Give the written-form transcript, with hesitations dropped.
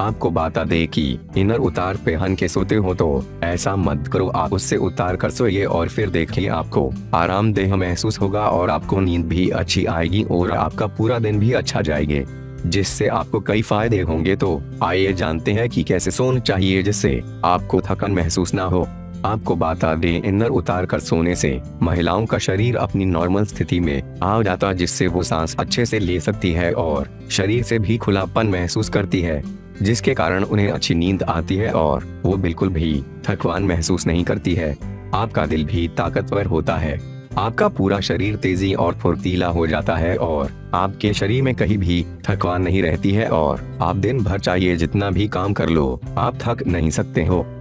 आपको बता दे कि इनर उतार पहन के सोते हो तो ऐसा मत करो, आप उससे उतार कर सोइए और फिर देखिए आपको आरामदेह महसूस होगा और आपको नींद भी अच्छी आएगी और आपका पूरा दिन भी अच्छा जाएगा, जिससे आपको कई फायदे होंगे। तो आइए जानते हैं कि कैसे सोना चाहिए जिससे आपको थकान महसूस ना हो। आपको बता दें, इनर उतार कर सोने से महिलाओं का शरीर अपनी नॉर्मल स्थिति में आ जाता है, जिससे वो सांस अच्छे से ले सकती है और शरीर से भी खुलापन महसूस करती है, जिसके कारण उन्हें अच्छी नींद आती है और वो बिल्कुल भी थकान महसूस नहीं करती है। आपका दिल भी ताकतवर होता है, आपका पूरा शरीर तेजी और फुर्तीला हो जाता है और आपके शरीर में कहीं भी थकान नहीं रहती है और आप दिन भर चाहिए जितना भी काम कर लो, आप थक नहीं सकते हो।